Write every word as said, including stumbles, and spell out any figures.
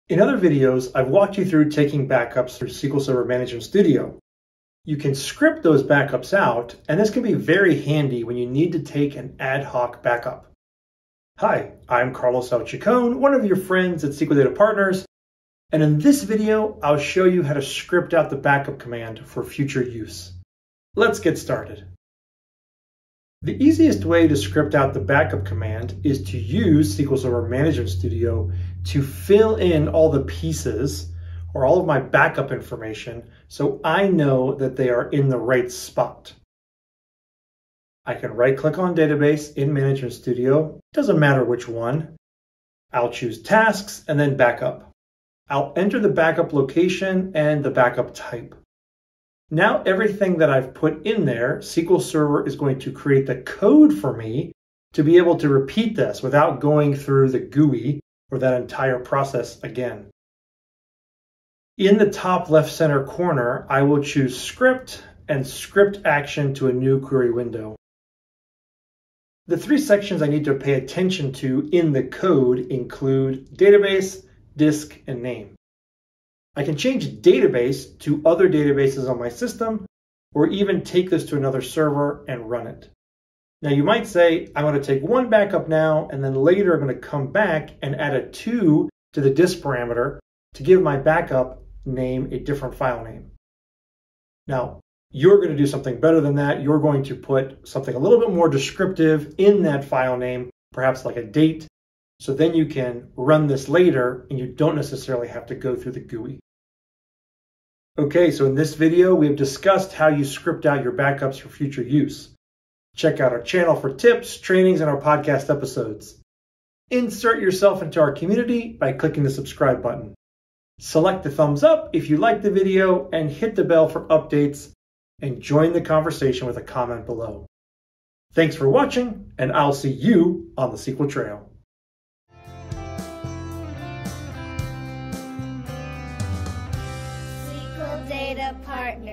In other videos, I've walked you through taking backups through S Q L Server Management Studio. You can script those backups out, and this can be very handy when you need to take an ad hoc backup. Hi, I'm Carlos L Chacon, one of your friends at S Q L Data Partners, and in this video, I'll show you how to script out the backup command for future use. Let's get started. The easiest way to script out the backup command is to use S Q L Server Management Studio to fill in all the pieces or all of my backup information so I know that they are in the right spot. I can right-click on Database in Management Studio. Doesn't matter which one. I'll choose Tasks and then Backup. I'll enter the backup location and the backup type. Now everything that I've put in there, S Q L Server is going to create the code for me to be able to repeat this without going through the G U I or that entire process again. In the top left center corner, I will choose Script and Script Action to a new query window. The three sections I need to pay attention to in the code include Database, Disk, and Name. I can change database to other databases on my system, or even take this to another server and run it. Now you might say, I want to take one backup now, and then later I'm going to come back and add a two to the disk parameter to give my backup name a different file name. Now, you're going to do something better than that. You're going to put something a little bit more descriptive in that file name, perhaps like a date, so then you can run this later and you don't necessarily have to go through the G U I. Okay, so in this video, we have discussed how you script out your backups for future use. Check out our channel for tips, trainings, and our podcast episodes. Insert yourself into our community by clicking the subscribe button. Select the thumbs up if you like the video and hit the bell for updates, and join the conversation with a comment below. Thanks for watching, and I'll see you on the S Q L Trail. S Q L Data Partners.